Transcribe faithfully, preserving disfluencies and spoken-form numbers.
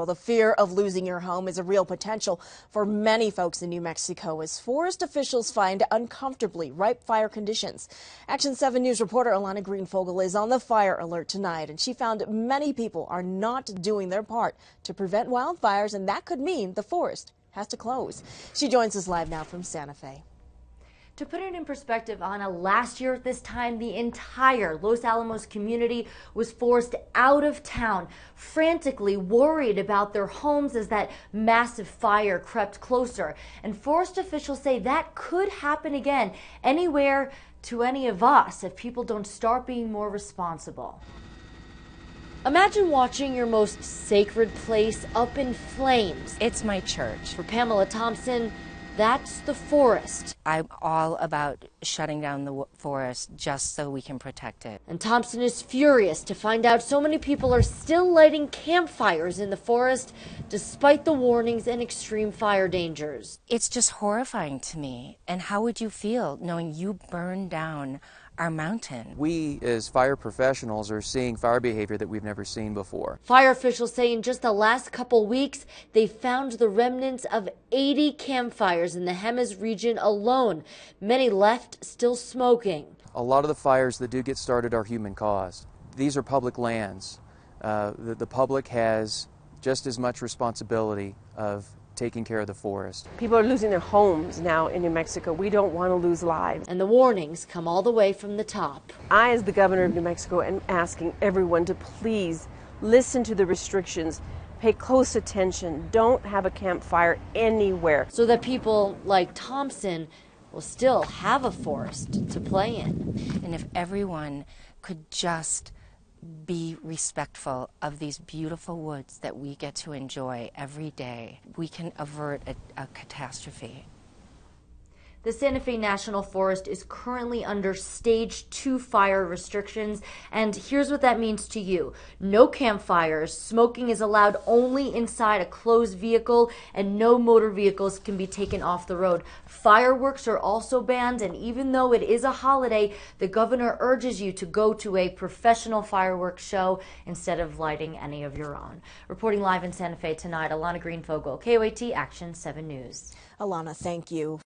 Well, the fear of losing your home is a real potential for many folks in New Mexico as forest officials find uncomfortably ripe fire conditions. Action seven News reporter Alana Greenfogel is on the fire alert tonight, and she found many people are not doing their part to prevent wildfires, and that could mean the forest has to close. She joins us live now from Santa Fe. To put it in perspective, Anna, last year at this time, the entire Los Alamos community was forced out of town, frantically worried about their homes as that massive fire crept closer. And forest officials say that could happen again anywhere to any of us if people don't start being more responsible. Imagine watching your most sacred place up in flames. It's my church. For Pamela Thompson, that's the forest. I'm all about shutting down the forest just so we can protect it. And Thompson is furious to find out so many people are still lighting campfires in the forest despite the warnings and extreme fire dangers. It's just horrifying to me. And how would you feel knowing you burned down our mountain? We, as fire professionals, are seeing fire behavior that we've never seen before. Fire officials say in just the last couple weeks, they found the remnants of eighty campfires in the Jemez region alone, many left still smoking. A lot of the fires that do get started are human caused. These are public lands. Uh, the, the public has just as much responsibility of taking care of the forest. People are losing their homes now in New Mexico. We don't want to lose lives. And the warnings come all the way from the top. I, as the governor of New Mexico, am asking everyone to please listen to the restrictions, pay close attention, don't have a campfire anywhere. So that people like Thompson will still have a forest to play in. And if everyone could just be respectful of these beautiful woods that we get to enjoy every day, we can avert a, a catastrophe. The Santa Fe National Forest is currently under stage two fire restrictions, and here's what that means to you. No campfires, smoking is allowed only inside a closed vehicle, and no motor vehicles can be taken off the road. Fireworks are also banned, and even though it is a holiday, the governor urges you to go to a professional fireworks show instead of lighting any of your own. Reporting live in Santa Fe tonight, Alana Greenfogel, K O A T Action seven News. Alana, thank you.